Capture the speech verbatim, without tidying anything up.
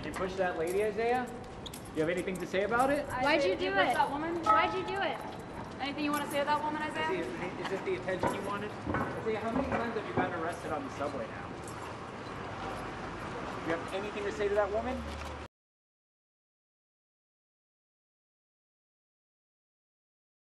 you push that lady, Isaiah? Do you have anything to say about it? Why'd you do it? That woman? Why'd you do it? Anything you want to say to that woman, Isaiah? Is, it, is it the attention you wanted? Isaiah, how many times have you gotten arrested on the subway now? Do you have anything to say to that woman?